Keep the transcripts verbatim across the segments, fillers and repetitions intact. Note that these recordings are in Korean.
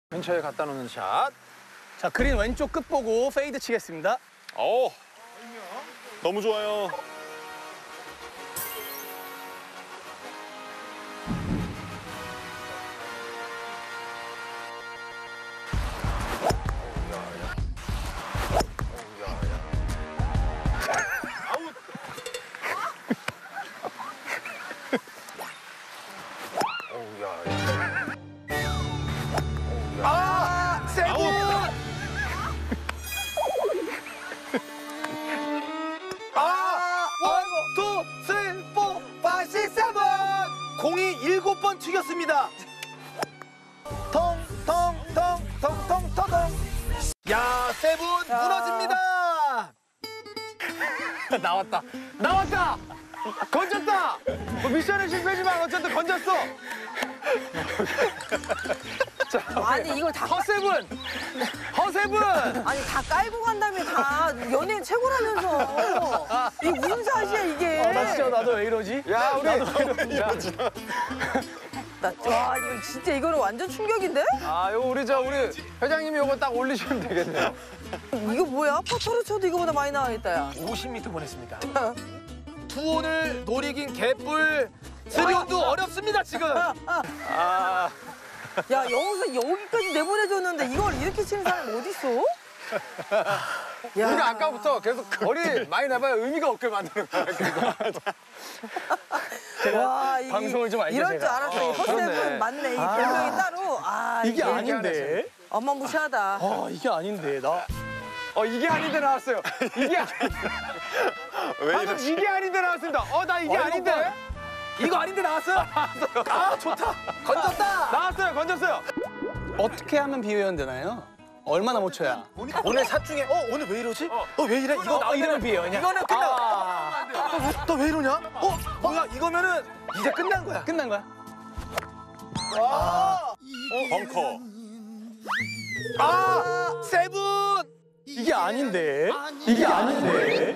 근처에 갖다 놓는 샷. 자, 그린 왼쪽 끝 보고 페이드 치겠습니다. 어, 너무 좋아요. 아, 세븐! 아, 원, 투, 쓰리, 포, 파이브, 식스, 세븐! 공이 일곱 번 튀겼습니다. 통, 통, 통, 통, 통, 통, 통. 야, 세븐 무너집니다. 나왔다. 나왔다. 건졌다. 뭐 미션은 실패지만 어쨌든 건졌어. 자, 아니 이걸 다 허세븐! 허세븐! 아니 다 깔고 간 다음에 다 연예인 최고라면서 이게 무슨 샷이야 이게? 아, 나 진짜 나도 왜 이러지? 야, 우리 이러지. 나, 와 이거 진짜 이거는 완전 충격인데? 아, 요 우리 저 우리 회장님이 요거 딱 올리시면 되겠네요. 이거 뭐야? 퍼터로 쳐도 이거보다 많이 나가겠다 야. 오십 미터 보냈습니다. 투혼을 노리긴 개뿔. 쓰리온도 어렵습니다 지금. 아, 야 여기서 여기까지 내보내줬는데 이걸 이렇게 치는 사람이 어딨어? 야. 우리가 아까부터 계속 거리 많이 나봐야 의미가 없게 만드는 거야. 와, 이, 방송을 좀 알게 이럴 제가. 줄 알았어. 이 어, 허세븐 그러네. 맞네. 이 아. 별명이 따로. 아 이게 아닌데? 어마무시하다. 아, 이게 아닌데. 나 어, 이게 아닌데 나왔어요. 이게 아닌데. 왜 방금 이러지? 이게 아닌데 나왔습니다. 어, 나 이게 어, 이거 아닌데. 봐. 이거 아닌데 나왔어요? 아, 좋다. 건졌다. 나왔어요, 건졌어요. 어떻게 하면 비회원 되나요? 얼마나 못 쳐야? 오늘 샷 중에 어 오늘 왜 이러지? 어 왜 이래? 이거 어, 나오면 이러면 비회원이야? 이거는 끝나. 아, 너 왜 이러냐? 어 뭐야 이거면은 이제 끝난 거야. 끝난 거야? 아, 벙커. 아 세븐. 이게 아닌데? 이게 아닌데?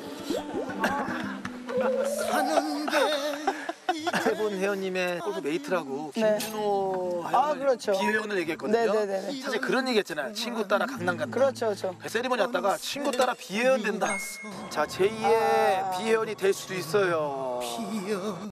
세븐 회원님의 골프 메이트라고 네. 김준호 아, 회원을 그렇죠. 비회원을 얘기했거든요. 네네네. 사실 그런 얘기했잖아요. 친구 따라 강남 간다. 그렇죠, 그렇죠. 세리머니 왔다가 친구 따라 비회원 된다. 자 제이의 비회원이 될 수도 있어요.